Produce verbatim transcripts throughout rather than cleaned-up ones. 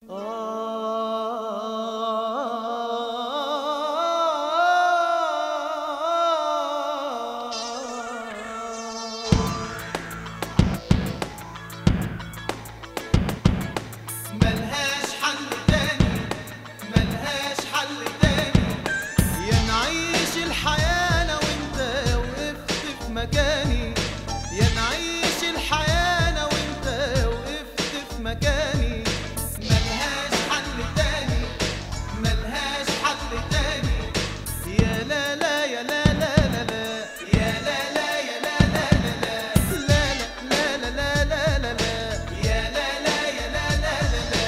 ملهاش حل تاني، ملهاش حل تاني، يا نعيش الحياة أنا وأنت وقفت في مكاني، يا نعيش الحياة أنا وأنت وقفت في مكاني. ملهاش حل تاني، ملهاش حل تاني، يا لا لا يا لا لا لا لا، يا لا لا يا لا لا لا لا، لا لا لا لا لا لا لا، يا لا لا يا لا لا لا لا.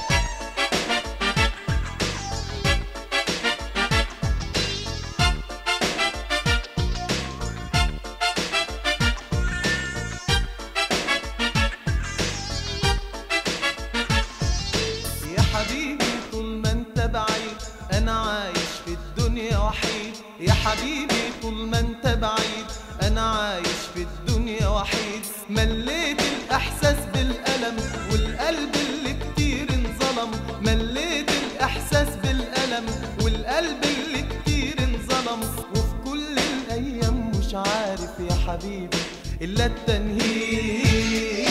يا حبيبي طول ما انت بعيد انا عايش في الدنيا وحيد، يا حبيبي طول ما انت بعيد انا عايش في الدنيا وحيد. مليت الاحساس بالالم والقلب اللي كتير انظلم، مليت الاحساس بالالم والقلب اللي كتير انظلم. وفي كل الايام مش عارف يا حبيبي الا التنهيد،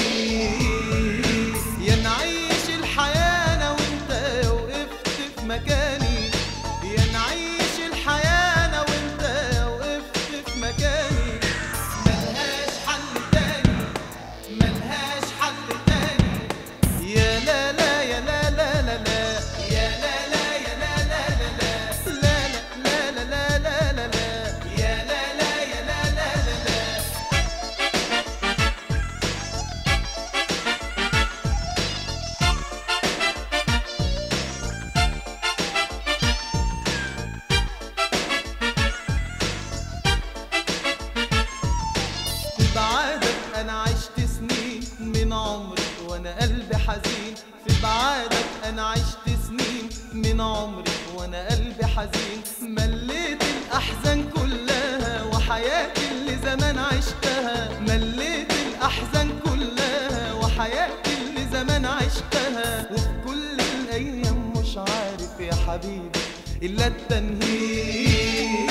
يا نعيش الحياة أنا وأنت وقفت في مكاني، يا نعيش الحياة أنا وأنت وقفت في مكاني. ملهاش حل تاني، ملهاش حل تاني، يا لا لا يا لا لا لا لا، يا لا لا يا لا لا لا لا، لا لا لا لا لا لا لا، يا لا لا يا لا لا لا لا. في بعادك انا عشت سنين من عمري وانا قلبي حزين، في بعادك انا عشت سنين من عمري وانا قلبي حزين. مليت الاحزان كلها وحياتي اللي زمان عشتها، مليت الاحزان كلها وحياتي اللي زمان عشتها. وفي كل الايام مش عارف يا حبيبي الا التنهيد،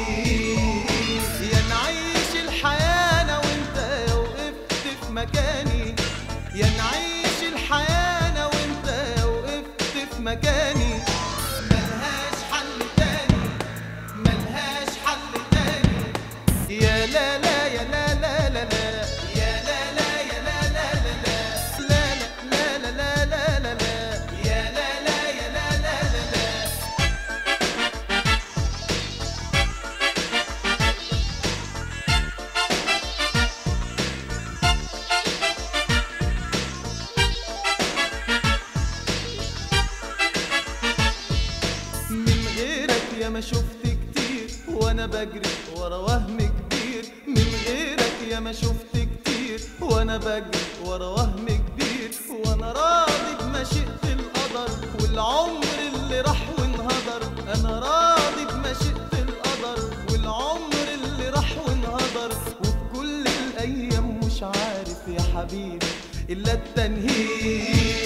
يا نعيش الحياة أنا وأنت وقفت في مكاني، يا نعيش الحياة أنا وأنت وقفت في مكاني. ملهاش حل تاني، ملهاش حل تاني، يا لا لا يا لا لا لا لا، يا لا لا يا لا لا لا لا، لا لا لا لا لا لا، يا لا لا يا لا لا لا لا. من غيرك يا ما شفت كتير وانا بجري ورا وهم كبير، من غيرك يا ما شفت كتير وانا بجري ورا وهم كبير. وانا راضي بمشيئة القدر والعمر اللي راح وانهدر، انا راضي بمشيئة القدر والعمر اللي راح وانهدر. وفي كل الايام مش عارف يا حبيبي الا التنهيد،